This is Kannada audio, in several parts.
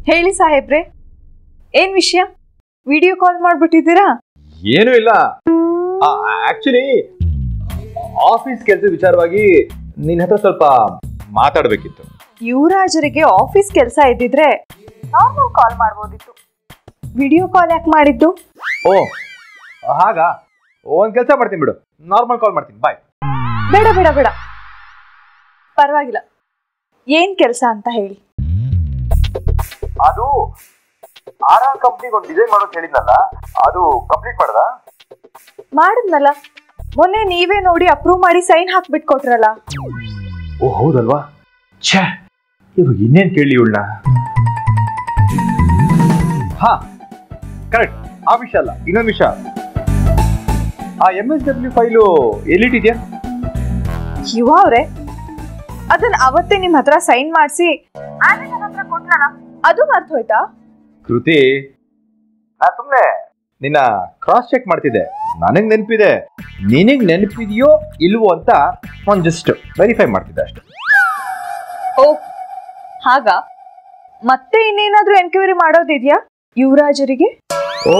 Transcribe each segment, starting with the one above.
ಹೇಳಿ ಸಾಹೇಬ್ರೆ, ಏನ್ ವಿಷಯ? ವಿಡಿಯೋ ಕಾಲ್ ಮಾಡ್ಬಿಟ್ಟಿದ್ದೀರಾ? ಏನೂ ಇಲ್ಲ, ಆಕ್ಚುಲಿ ಆಫೀಸ್ ಕೆಲಸದ ವಿಚಾರವಾಗಿ ನಿನ್ನ ಹತ್ರ ಸ್ವಲ್ಪ ಮಾತಾಡಬೇಕಿತ್ತು. ಯುವರಾಜರಿಗೆ ಆಫೀಸ್ ಕೆಲಸ ಇದ್ದಿದ್ರೆ ನಾರ್ಮಲ್ ಕಾಲ್ ಮಾಡ್ಬೋದಿತ್ತು, ವಿಡಿಯೋ ಕಾಲ್ ಯಾಕೆ ಮಾಡಿದ್ದು? ಓ ಹಾಗಾ, ಒಂದ್ ಕೆಲಸ ಮಾಡ್ತೀನಿ ಬಿಡು, ನಾರ್ಮಲ್ ಕಾಲ್ ಮಾಡ್ತೀನಿ, ಬಾಯ್. ಬೇಡ ಬೇಡ ಬೇಡ, ಪರವಾಗಿಲ್ಲ. ಏನ್ ಕೆಲಸ ಅಂತ ಹೇಳಿ. ಅದು ಆರ್ ಕಂಪ್ನಿಗೆ ಒಂದು ಡಿಸೈನ್ ಮಾಡೋದು ಹೇಳಿದ್ನಲ್ಲ, ಅದು ಕಂಪ್ಲೀಟ್ ಮಾಡ್ದ? ಮಾಡಿದ್ನಲ್ಲ, ಮೊನ್ನೆ ನೀವೇ ನೋಡಿ ಅಪ್ರೂವ್ ಮಾಡಿ ಸೈನ್ ಹಾಕ್ಬಿಟ್ಟು ಕೊಟ್ರಲ್ಲ. ಓ ಹೌದಲ್ವಾ, ಛೇ ಇವಾಗ ಇನ್ನೇನ್ ಕೇಳಿ ಇವಳನ್ನ. ಹಾ ಕರೆಕ್ಟ್, ಆ ವಿಷಯ ಅಲ್ಲ, ಇನ್ನೊಂದು ವಿಷಯ. ಆ MSW ಫೈಲು ಎಲ್ಲಿಟ್ಟಿದ್ಯಾ? ಯುವ ಅವ್ರೆ, ಅದನ್ನ ಅವತ್ತೇ ನಿಮ್ ಹತ್ರ ಸೈನ್ ಮಾಡಿಸಿ ಕೊಟ್ರಲ್ಲ, ಅದು ಮರ್ತು ಹೋಯ್ತಾ? ಕೃತಿ, ನಾ ಸುಮ್ನೆ ನಿನ್ನ ಕ್ರಾಸ್ ಚೆಕ್ ಮಾಡ್ತಿದ್ದೆ, ನನಗ್ ನೆನಪಿದೆ, ನಿನಗ್ ನೆನಪಿದೆಯೋ ಇಲ್ವೋ ಅಂತ ಒಂದ್ ಜಸ್ಟ್ ವೆರಿಫೈ ಮಾಡ್ತಿದ್ದೆ ಅಷ್ಟೇ. ಓ ಹಾಗ, ಮತ್ತೆ ಇನ್ನೇನಾದ್ರೂ ಎನ್ಕ್ವೈರಿ ಮಾಡೋದಿದ್ಯಾ ಯುವರಾಜರಿಗೆ? ಓ,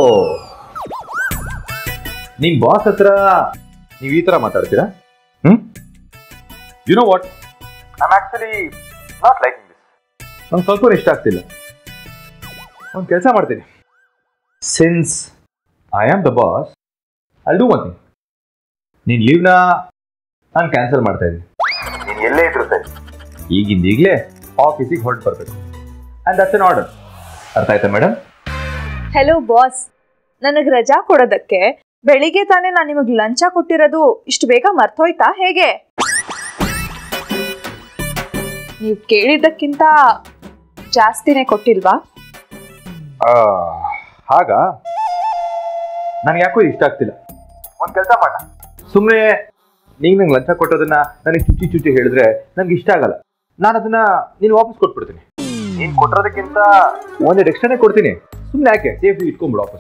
ನಿಮ್ ಬಾಸ್ ಹತ್ರ ನೀವ್ ಈ ತರ ಮಾತಾಡ್ತೀರಾ? You know what, I am actually not liking this. ನಂಗೆ ಸ್ವಲ್ಪ ಇಷ್ಟ ಆಗ್ತಿಲ್ಲ. ಒಂದು ಕೆಲಸ ಮಾಡ್ತೀನಿ, since I am the boss, I'll do one thing. ನೀನ್ ಲೀವ್ನ ನಾನು ಕ್ಯಾನ್ಸಲ್ ಮಾಡ್ತಾ ಇದ್ದೀನಿ. ನೀನು ಎಲ್ಲೇ ಇದ್ರು ಸರಿ, ಈಗಿಂದೀಗಲೇ ಆಫೀಸಿಗೆ ಹೊರಟು ಬರಬೇಕು. And that's an order. ಅರ್ಥ ಆಯ್ತಾ ಮೇಡಮ್? ಹೆಲೋ ಬಾಸ್, ನನಗೆ ರಜಾ ಕೊಡೋದಕ್ಕೆ ಬೆಳಿಗ್ಗೆ ತಾನೇ ನಾನು ನಿಮಗೆ ಲಂಚ ಕೊಟ್ಟಿರೋದು ಇಷ್ಟು ಬೇಗ ಮರ್ತೋಯ್ತಾ ಹೇಗೆ? ನೀವು ಕೇಳಿದ್ದಕ್ಕಿಂತ ಜಾಸ್ತಿನೇ ಕೊಟ್ಟಿಲ್ವಾ? ಹಾಗ ನನಗೆ ಯಾಕೋ ಇಷ್ಟ ಆಗ್ತಿಲ್ಲ. ಒಂದು ಕೆಲಸ ಮಾಡ, ಸುಮ್ಮನೆ ನಂಗೆ ಲಂಚ ಕೊಟ್ಟೋದನ್ನ ನನಗೆ ಚುಚ್ಚಿ ಚುಚ್ಚಿ ಹೇಳಿದ್ರೆ ನಂಗೆ ಇಷ್ಟ ಆಗಲ್ಲ. ನಾನು ಅದನ್ನ ನೀನು ವಾಪಸ್ ಕೊಟ್ಬಿಡ್ತೀನಿ. ನೀನು ಕೊಟ್ಟಿರೋದಕ್ಕಿಂತ ಒಂದೆರಡು ಎಕ್ಸ್ಟ್ರಾನೇ ಕೊಡ್ತೀನಿ. ಸುಮ್ಮನೆ ಯಾಕೆ, ಸೇಫ್ ಇಟ್ಕೊಂಡ್ಬಿಡು ವಾಪಸ್.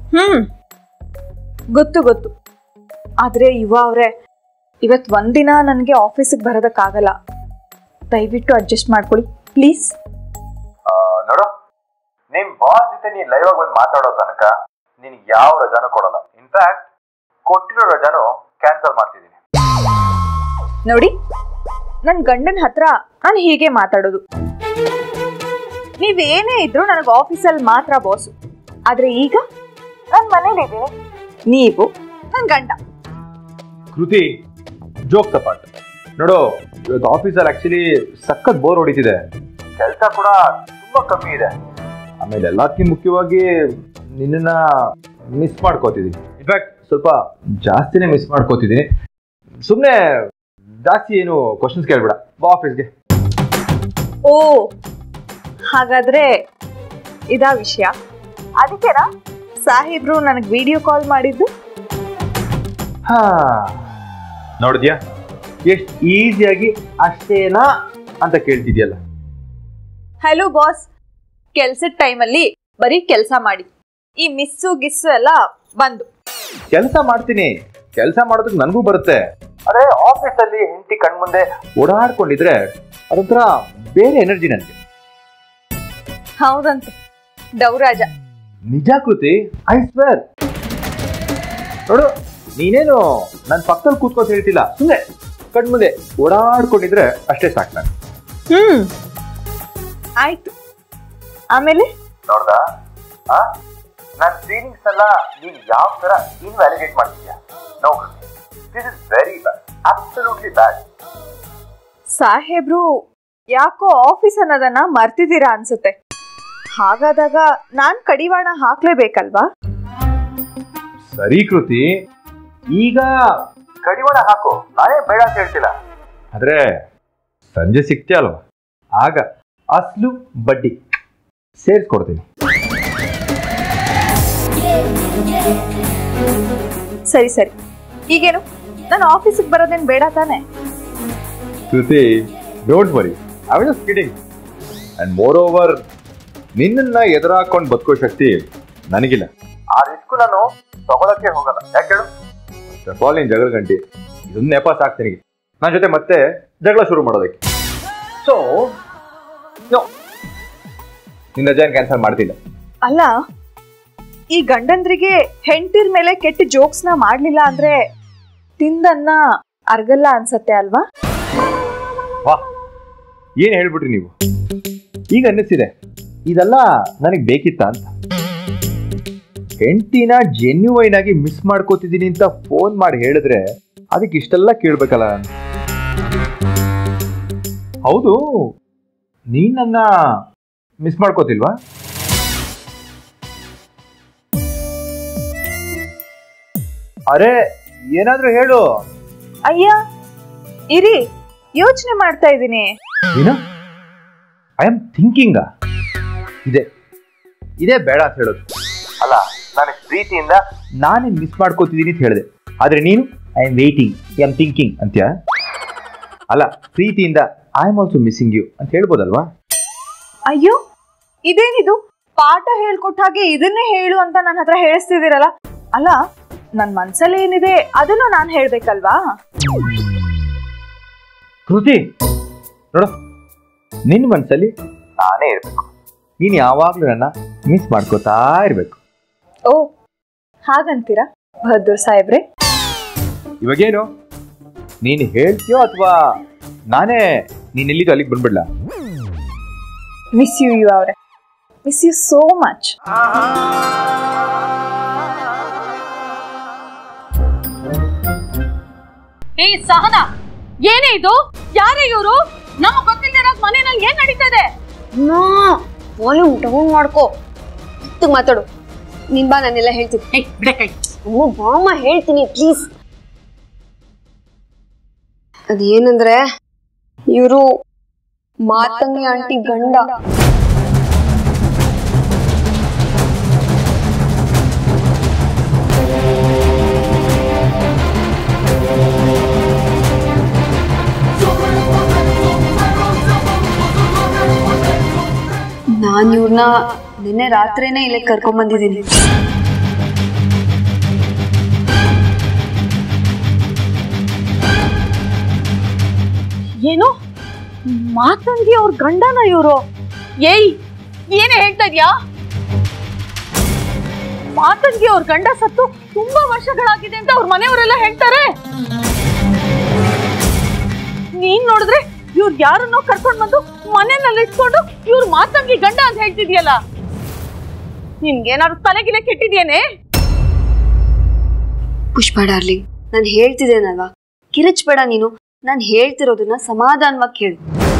ಗೊತ್ತು ಗೊತ್ತು, ಆದ್ರೆ ಯುವ ಅವ್ರೆ, ಇವತ್ತು ಒಂದಿನ ನನಗೆ ಆಫೀಸಿಗೆ ಬರೋದಕ್ಕಾಗಲ್ಲ, ದಯವಿಟ್ಟು ಅಡ್ಜಸ್ಟ್ ಮಾಡ್ಕೊಳ್ಳಿ ಪ್ಲೀಸ್. ನೋಡು, ನಿಮ್ ಬಾಸ್ ಜೊತೆ ನೀನ್ ಲೈವ್ ಆಗಿ ಬಂದು ಮಾತಾಡೋ ತನಕ ನಿನ್ಗೆ ಯಾವ ರಜಾನು ಕೊಡಲ್ಲ. ಇನ್ಫ್ಯಾಕ್ಟ್ ಕೊಟ್ಟಿರೋ ರಜಾನು ಕ್ಯಾನ್ಸಲ್ ಮಾಡ್ತಿದ್ದೀನಿ. ನೋಡಿ, ನನ್ನ ಗಂಡನ ಹತ್ರ ನಾನು ಹೀಗೆ ಮಾತಾಡೋದು. ನೀವೇನೇ ಇದ್ರು ನನಗೆ ಆಫೀಸಲ್ಲಿ ಮಾತ್ರ ಬಾಸು, ಆದ್ರೆ ಈಗ ನಾನು ಮನೇಲಿದ್ದೀನಿ, ನೀವು ನನ್ನ ಗಂಡ. ಕೃತಿ, ಜೋಕ್ ತಪಾಟ್ ನೋಡು, ಇವತ್ತು ಆಫೀಸಲ್ಲಿ ಆಕ್ಚುಲಿ ಸಖತ್ ಬೋರ್ ಹೊಡಿತಿದೆ, ಕೆಲಸ ಕೂಡ ತುಂಬಾ ಕಮ್ಮಿ ಇದೆ. ಆಮೇಲೆ ಎಲ್ಲದಕ್ಕಿಂತ ಮುಖ್ಯವಾಗಿ ನಿನ್ನ ಮಿಸ್ ಮಾಡ್ಕೋತಿದ್ದೀನಿ. ಇನ್ಫ್ಯಾಕ್ಟ್ ಸ್ವಲ್ಪ ಜಾಸ್ತಿನೇ ಮಿಸ್ ಮಾಡ್ಕೋತಿದ್ದೀನಿ. ಸುಮ್ಮನೆ ಜಾಸ್ತಿ ಏನು ಕ್ವಶನ್ಸ್ ಕೇಳ್ಬೇಡ, ಬಾ ಆಫೀಸ್ಗೆ. ಓ ಹಾಗಾದ್ರೆ ಇದಾ ವಿಷಯ? ಅದಕ್ಕೆನಾ ಸಾಹೇಬ್ರು ನನಗೆ ವಿಡಿಯೋ ಕಾಲ್ ಮಾಡಿದ್ದು? ಹಾ ನೋಡಿದ್ಯಾ, ಎಷ್ಟು ಈಸಿಯಾಗಿ ಅಷ್ಟೇನಾ ಅಂತ ಕೇಳ್ತಿದ್ಯಲ್ಲ. ಹಲೋ ಬಾಸ್, ಕೆಲ್ಸದ ಟೈಮಲ್ಲಿ ಬರೀ ಕೆಲಸ ಮಾಡಿ, ಈ ಮಿಸ್ಸು ಗಿಸ್ಸು ಎಲ್ಲ ಬಂದು. ಕೆಲಸ ಮಾಡ್ತೀನಿ, ಕೆಲಸ ಮಾಡೋದಕ್ಕೆ ನನಗೂ ಬರುತ್ತೆ. ಅದೇ ಆಫೀಸಲ್ಲಿ ಹೆಂಡತಿ ಕಣ್ಮುಂದೆ ಓಡಾಡ್ಕೊಂಡಿದ್ರೆ ಅದೊಂಥರ ಬೇರೆ ಎನರ್ಜಿ ನನಗೆ. ಹೌದಂತೆ ಡೌರಾಜ. ನಿಜ ಕೃತಿ, ಐ ಸ್ವೇರ್. ನೋಡು, ನೀನೇನು ನನ್ನ ಪಕ್ಕದಲ್ಲಿ ಕೂತ್ಕೋತ ಹೇಳ್ತಿಲ್ಲ, ಸುಮ್ಮನೆ ಕಣ್ಮುಂದೆ ಓಡಾಡ್ಕೊಂಡಿದ್ರೆ ಅಷ್ಟೇ ಸಾಕು ನಾನು. ಆಯ್ತು, ಆಮೇಲೆ ನೋಡ್ದಾ, ನನ್ನ ಫೀಲಿಂಗ್ಸ್ ಎಲ್ಲ ನೀನು ಯಾವ ತರ ಇನ್ವ್ಯಾಲಿಡೇಟ್ ಮಾಡ್ತೀಯಾ? No, this is very bad, absolutely bad. ಸಾಹೇಬ್ರು ಯಾಕೋ ಆಫೀಸ್ ಅನ್ನೋದನ್ನ ಮರ್ತಿದ್ದೀರಾ ಅನ್ಸುತ್ತೆ. ಹಾಗಾದಾಗ ನಾನ್ ಕಡಿವಾಣ ಹಾಕ್ಲೇಬೇಕಲ್ವಾ? ಸರಿ ಕೃತಿ, ಈಗ ಕಡಿವಾಣ ಹಾಕು, ನಾನೇ ಬೇಡ ಅಂತ ಹೇಳ್ತಿಲ್ಲ. ಆದ್ರೆ ಸಂಜೆ ಸಿಗ್ತೀಯ ಅಲ್ವಾ, ಆಗ ಅಸ್ಲು ಬಡ್ಡಿ ಸೇರಿಸ್ಕೊಡ್ತೀನಿ. ಸರಿ ಸರಿ, ಈಗೇನು ನಾನು ಆಫೀಸಿಗೆ ಬರೋದೇನು ಬೇಡ ತಾನೆ? Kriti, don't worry, I was just kidding. And moreover, ನಿನ್ನನ್ನ ಎದುರಾಕೊಂಡು ಬದುಕೋ ಶಕ್ತಿ ನನಗಿಲ್ಲ. ಆ ರಿಸ್ಕ್ ನಾನು ತಗೊಳಕ್ಕೆ ಹೋಗಲ್ಲ. ಯಾಕೆ ಹೇಳು? ನೀನ್ ಜಗಳ ಗಂಟಿ, ಇದನ್ನ ನೆಪ ಸಾಕ್ತೀನಿ ನನ್ನ ಜೊತೆ ಮತ್ತೆ ಜಗಳ ಶುರು ಮಾಡೋದಕ್ಕೆ. ಸೊ ನಿನ್ನ ರಜಾನ್ ಕ್ಯಾನ್ಸಲ್ ಮಾಡ್ತಿಲ್ಲ. ಅಲ್ಲ, ಈ ಗಂಡಂದ್ರಿಗೆ ಹೆಂಡತಿರ್ ಮೇಲೆ ಕೆಟ್ಟ ಜೋಕ್ಸ್ನ ಮಾಡ್ಲಿಲ್ಲ ಅಂದ್ರೆ ತಿಂದನ್ನ ಅರ್ಗಲ್ಲ ಅನ್ಸತ್ತೆ ಅಲ್ವಾ? ವಾ, ಏನ್ ಹೇಳ್ಬಿಟ್ರಿ ನೀವು. ಈಗ ಅನ್ನಿಸ್ತಿದೆ ಇದೆಲ್ಲ ನನಗೆ ಬೇಕಿತ್ತ ಅಂತ. ಹೆಂಡತಿನ ಜೆನ್ಯೂನ್ ಆಗಿ ಮಿಸ್ ಮಾಡ್ಕೋತಿದ್ದೀನಿ ಅಂತ ಫೋನ್ ಮಾಡಿ ಹೇಳಿದ್ರೆ ಅದಕ್ಕೆ ಇಷ್ಟೆಲ್ಲ ಕೇಳ್ಬೇಕಲ್ಲ. ಹೌದು, ನೀನ್ ನನ್ನ ಮಿಸ್ ಮಾಡ್ಕೋತಿಲ್ವಾ? ಅರೆ ಏನಾದ್ರೂ ಹೇಳು. ಅಯ್ಯ ಇರಿ, ಯೋಚನೆ ಮಾಡ್ತಾ ಇದ್ದೀನಿ. ಏನು? I am thinking. ಇದೇ ಬೇಡ ಅಂತ ಹೇಳೋದು ಅಲ್ಲ. ನಾನು ಪ್ರೀತಿಯಿಂದ ನಾನೇ ಮಿಸ್ ಮಾಡ್ಕೋತಿದ್ದೀನಿ ಅಂತ ಹೇಳಿದೆ, ಆದ್ರೆ ನೀನು I am waiting, I am thinking ಅಂತ್ಯಾ. ಅಲ್ಲ, ಪ್ರೀತಿಯಿಂದ I am also missing you ಅಂತ ಹೇಳ್ಬೋದಲ್ವಾ? ಅಯ್ಯೋ, ಇದೇನಿದು ಪಾಠ ಹೇಳ್ಕೊಟ್ಟ ಹಾಗೆ ಇದನ್ನೇ ಹೇಳು ಅಂತ ನನ್ನ ಹತ್ರ ಹೇಳಿಸ್ತಿದ್ದೀರಲ್ಲ. ಅಲ್ಲ, ನನ್ನ ಮನ್ಸಲ್ಲಿ ಏನಿದೆ ಅದನ್ನು ನಾನು ಹೇಳ್ಬೇಕಲ್ವಾ? ಕೃತಿ ನೋಡು, ನಿನ್ನ ಮನಸ್ಸಲ್ಲಿ ನಾನೇ ಇರಬೇಕು. ನೀನು ಯಾವಾಗಲೂ ನನ್ನ ಮಿಸ್ ಮಾಡ್ಕೋತಾ ಇರಬೇಕು. ಓ, ಹಾಗಂತೀರಾ ಬಹದ್ದೂರ್ ಸಾಹೇಬ್ರೆ? ಇವಾಗೇನು ನೀನು ಹೇಳ್ತೀಯೋ ಅಥವಾ ನಾನೇ ನೀನು ಎಲ್ಲಿದ್ದು ಅಲ್ಲಿಗೆ ಬಂದ್ಬಿಡ್ಲಾ? ಮಿಸ್ ಯು ಅವರೇ, ಮಿಸ್ ಯು ಸೋ ಮಚ್. ಏ ಸಹನಾ, ಏನೇ ಇದು? ಯಾರೇ ಇವರು? ನಮ್ಮ ಗೊತ್ತಿಲ್ಲದ ಮನೆಯಲ್ಲಿ ಏನ್ ನಡೀತದೆ? ವಾಲ್ಯೂಮ್ ಡೌನ್ ಮಾಡ್ಕೋ, ಮಾತಾಡು. ನಿನ್ ಬಾ, ನಾನೆಲ್ಲ ಹೇಳ್ತೀನಿ. ಬಾಮ ಹೇಳ್ತೀನಿ ಪ್ಲೀಸ್. ಅದೇನಂದ್ರೆ ಇವರು ಮಾತಂಗಿ ಆಂಟಿ ಗಂಡ. ನಾನು ಇವ್ರನ್ನ ನಿನ್ನೆ ರಾತ್ರಿನೇ ಇಲ್ಲೇ ಕರ್ಕೊಂಡ್ ಬಂದಿದ್ದೀನಿ. ಏನು ಮಾತಂಗಿ ಅವ್ರ ಗಂಡನ ಇವರು? ಏಯ್, ಏನೇ ಹೇಳ್ತಾ ಇದ್ಯಾ? ಮಾತಂಗಿ ಅವ್ರ ಗಂಡ ಸತ್ತು ತುಂಬಾ ವರ್ಷಗಳಾಗಿದೆ ಅಂತ ಅವ್ರ ಮನೆಯವರೆಲ್ಲ ಹೇಳ್ತಾರೆ. ನೀನ್ ನೋಡಿದ್ರೆ ಇವ್ರು ಯಾರನ್ನೋ ಕರ್ಕೊಂಡ್ ಬಂದು ಮನೆಯಲ್ಲಿ ಇಟ್ಕೊಂಡು ಇವ್ರು ಮಾತಂಗಿ ಗಂಡ ಅಂತ ಹೇಳ್ತಿದ್ಯಲ್ಲ, ನಿನ್ಗೇನಾದ್ರು ತಲೆಗಿಲೆ ಕೆಟ್ಟಿದ್ಯೇನೆ? ಪುಷ್ಪ ಡಾರ್ಲಿಂಗ್, ನಾನು ಹೇಳ್ತಿದ್ದೇನಲ್ವಾ, ಕಿರಚ್ಬೇಡ ನೀನು. ನಾನು ಹೇಳ್ತಿರೋದನ್ನ ಸಮಾಧಾನವಾಗಿ ಕೇಳು.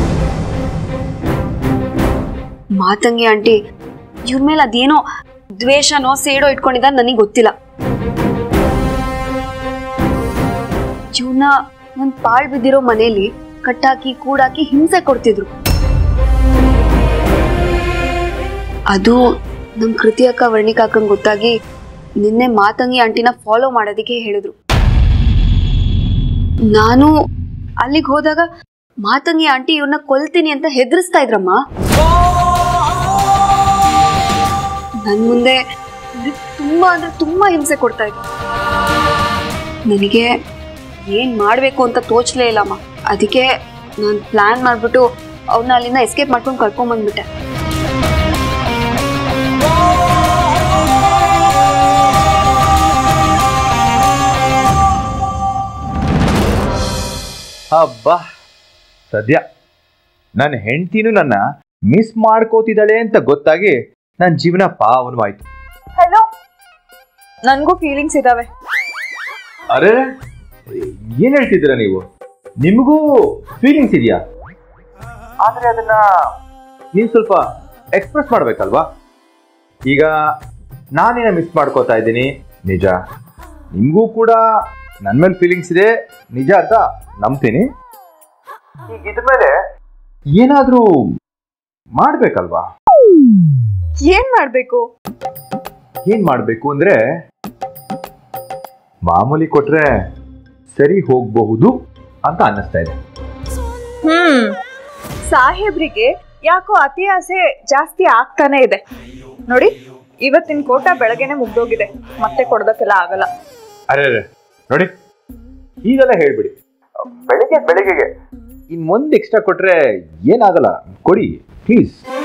ಮಾತಂಗಿ ಆಂಟಿ ಇವ್ರ ಮೇಲೆ ಅದೇನೋ ದ್ವೇಷನೋ ಸೇಡೋ ಇಟ್ಕೊಂಡಿದ್ದ, ನನಗೆ ಗೊತ್ತಿಲ್ಲ. ಇವ್ನ ನನ್ ಪಾಳ್ ಬಿದ್ದಿರೋ ಮನೆಯಲ್ಲಿ ಕಟ್ಟಾಕಿ ಕೂಡಾಕಿ ಹಿಂಸೆ ಕೊಡ್ತಿದ್ರು. ಅದು ನಮ್ ಕೃತಿ ಅಕ್ಕ ವರ್ಣಿಕಾಕಂಗ್ ಗೊತ್ತಾಗಿ ನಿನ್ನೆ ಮಾತಂಗಿ ಆಂಟಿನ ಫಾಲೋ ಮಾಡೋದಿಕ್ಕೆ ಹೇಳಿದ್ರು. ನಾನು ಅಲ್ಲಿಗೆ ಹೋದಾಗ ಮಾತಂಗಿ ಆಂಟಿ ಇವ್ರನ್ನ ಕೊಲ್ತೀನಿ ಅಂತ ಹೆದರಿಸ್ತಾ ಇದ್ರಮ್ಮ. ನನ್ ಮುಂದೆ ತುಂಬಾ ಅಂದ್ರೆ ತುಂಬಾ ಹಿಂಸೆ ಕೊಡ್ತಾ ಇದ್ರು. ನನಗೆ ಏನ್ ಮಾಡ್ಬೇಕು ಅಂತ ತೋಚ್ಲೇ ಇಲ್ಲಮ್ಮ. ಅದಕ್ಕೆ ನಾನು ಪ್ಲಾನ್ ಮಾಡ್ಬಿಟ್ಟು ಅವ್ರನ್ನ ಅಲ್ಲಿಂದ ಎಸ್ಕೇಪ್ ಮಾಡ್ಕೊಂಡು ಕರ್ಕೊಂಡ್ ಬಂದ್ಬಿಟ್ಟೆ. ಹಬ್ಬಾ, ಸದ್ಯ ನನ್ನ ಹೆಂಡತಿನೂ ನನ್ನ ಮಿಸ್ ಮಾಡ್ಕೋತಿದ್ದಾಳೆ ಅಂತ ಗೊತ್ತಾಗಿ ನನ್ನ ಜೀವನ ಪಾವನವಾಯ್ತು. ಹಲೋ, ನನ್ಗೂ ಫೀಲಿಂಗ್ಸ್ ಇದಾವೆ. ಅರೆ, ಏನ್ ಹೇಳ್ತಿದ್ದೀರಾ ನೀವು? ನಿಮಗೂ ಫೀಲಿಂಗ್ಸ್ ಇದೆಯಾ? ಆದ್ರೆ ಅದನ್ನ ನೀವು ಸ್ವಲ್ಪ ಎಕ್ಸ್ಪ್ರೆಸ್ ಮಾಡ್ಬೇಕಲ್ವಾ? ಈಗ ನಾನೇನ ಮಿಸ್ ಮಾಡ್ಕೋತಾ ಇದ್ದೀನಿ ನಿಜ, ನಿಮಗೂ ಕೂಡ ನನ್ನ ಮೇಲೆ ಫೀಲಿಂಗ್ಸ್ ಇದೆ ನಿಜ ಅಂತ ನಂಬ್ತೀನಿ. ಈಗ ಇದ್ರ ಮೇಲೆ ಏನಾದ್ರೂ ಮಾಡ್ಬೇಕಲ್ವಾ? ಏನ್ ಮಾಡ್ಬೇಕು? ಏನ್ ಮಾಡ್ಬೇಕು ಅಂದ್ರೆ ಮಾಮೂಲಿ ಕೊಟ್ರೆ ಸರಿ ಹೋಗಬಹುದು ಅಂತ ಅನ್ನಿಸ್ತಾ ಇದೆ. ಸಾಹೇಬ್ರಿಗೆ ಯಾಕೋ ಅತಿ ಆಸೆ ಜಾಸ್ತಿ ಆಗ್ತಾನೆ ಇದೆ ನೋಡಿ. ಇವತ್ತಿನ ಕೋಟ ಬೆಳಗ್ಗೆನೆ ಮುಗ್ದೋಗಿದೆ, ಮತ್ತೆ ಕೊಡೋದಕ್ಕೆಲ್ಲ ಆಗಲ್ಲ. ಅರೆ ನೋಡಿ, ಈಗೆಲ್ಲ ಹೇಳ್ಬಿಡಿ. ಬೆಳಿಗ್ಗೆಗೆ ಇನ್ ಒಂದ್ ಎಕ್ಸ್ಟ್ರಾ ಕೊಟ್ರೆ ಏನಾಗಲ್ಲ, ಕೊಡಿ ಪ್ಲೀಸ್.